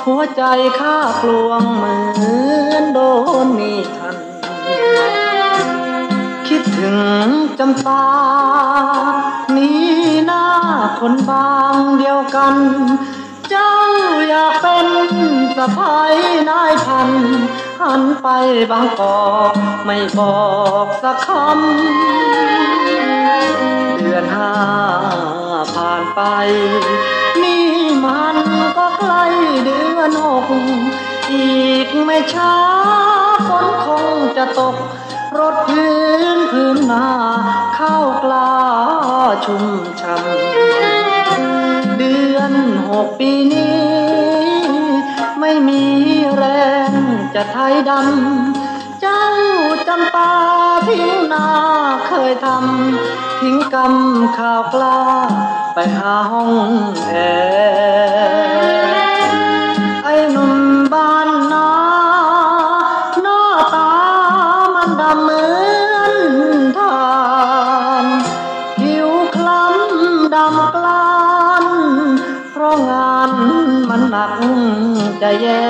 หัวใจข้ากลวงเหมือนโดนมีดทันคิดถึงจำปานี้หน้าคนบางเดียวกันเจ้าอยากเป็นสะพ้ายนายพันหันไปบางกอกไม่บอกสักคำเดือนห้าผ่านไปนี่มันก็ใกล้เดือนหกอีกไม่ช้าฝนคงจะตกรถพื้นนาข้าวกล้าชุ่มช่ำเดือนหกปีนี้ไม่มีแรงจะไถดำเจ้าจำปาทิ้งนาเคยทำทิ้งกำข้าวกล้าไปหาห้องแอร์ไอ้หนุ่มบ้านนาหน้าตามันดำเหมือนทานผิวคล้ำดำกลานเพราะงานมันหนักจะแย่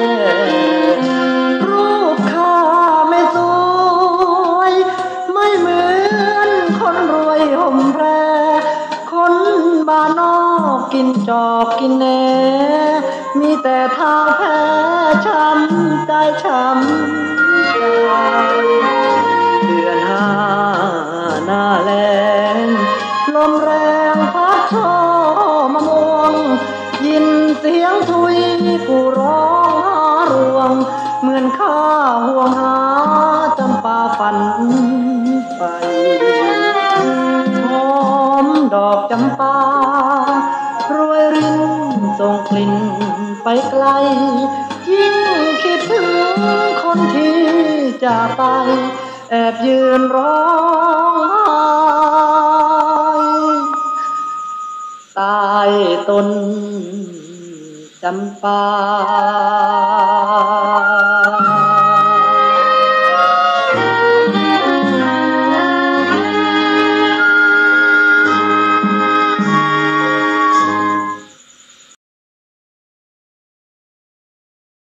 รูปข้าไม่สวยไม่เหมือนคนรวยห่มแพรคนบ้านนอกกินจอกกินแหนมีแต่ทางแพ้ช้ำใจช้ำใจเดือนห้าหน้าแรงลมแรงพัดช่อมะม่วงยินเสียงทุยผู้ร้องหารวงเหมือนข้าห่วงหาจำปาฝันไปหอมดอกจำปารวยรินส่งกลิ่นไปไกลยิ่งคิดถึงคนที่จากไปแอบยืนร้องไห้ใต้ต้นจำปา